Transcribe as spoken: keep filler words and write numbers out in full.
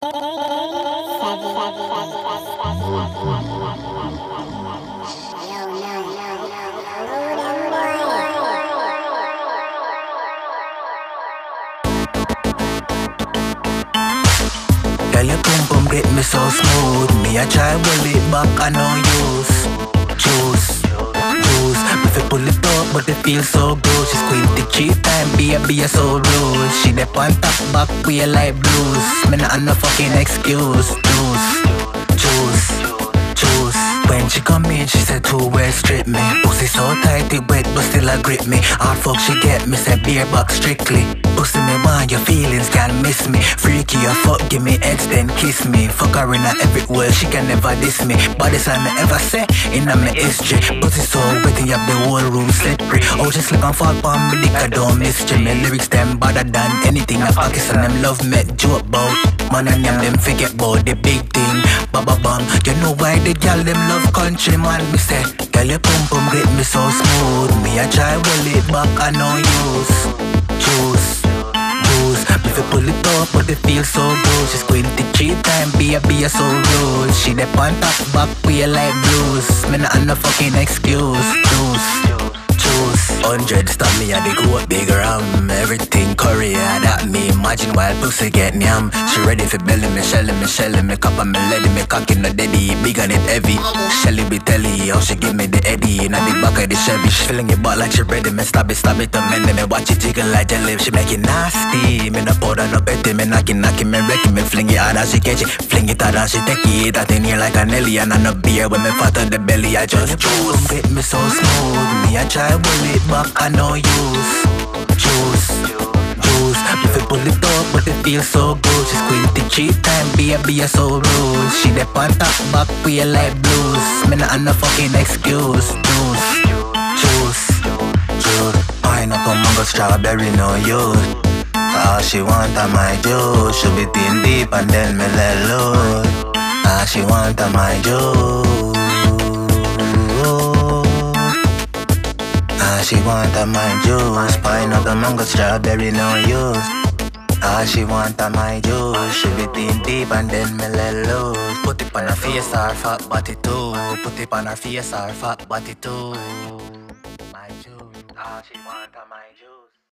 Girl, your pum pum grip me so smooth. Me I try roll it back, I no use juice, juice. Me fi pull it up, but it feels so good. She squinty three time, be a be a so rude. She dep on top, back we like blues. Me not no fucking excuse. Juice, juice, juice. When she come in, she said two words strip me. Pussy so tight it wet, but still a grip me. Hard fuck she get me, said beer box strictly. Pussy me want your feelings, can't miss me. Freaky or fuck, give me heads then kiss me. Fuck her in her every word, she can never diss me. Baddest time me ever say in a me history. Pussy so wet, you have the whole room slippery. Oh, she slip and fall on me, dick I don't miss you. Me lyrics them better than anything. I Pakistan them love me joke about. Man and them them forget about the big thing. Baba bam, you know why the gal them love country man. Me say, girl your pum pum grip me so smooth. Me I try roll it back, I no use juice, juice. Me fi pull it up, but it feels so good. She squinty three time, be a be a so rude. She dep on top, back we like blues. Me not no fucking excuse. Juice, juice. Hundred stop me at the goat big ram. Everything Korea, that me imagine while pussy get yam. She ready for belly me, shelly me, shelly me, cup and me lady me, cocky no daddy, big and it heavy. Shelly be telly, how she give me the Eddie. Now the back of the Chevy, she feeling it back like she ready. Me stab it, stab it, and then me watch it jiggle like jelly. She make it nasty, me no powder, no petty. Me knocking, knocking, me wrecking, me fling it hard as she catch it. Fling it hard as she take it, that in here like a Nelly. And I no beer when me fat on the belly, I just juice. Grip me so smooth, me I try roll it back, I no use juice, juice. Me fi pull it up, but it feels so good. She squinty three time, be a be a so rude. She dep on top, back we like blues. Me not no fucking excuse. Juice, juice, juice. Pineapple, mango, strawberry, no use. All she want a my juice. She be thin deep and then me let loose. All she want a my juice. All she want a my juice. Pineapple, mango, strawberry, no use. All she want a my juice. She be thin deep and then me let loose. Put it on her face or fat body too. Put it on her face or fat body too. My juice. All she want a my juice.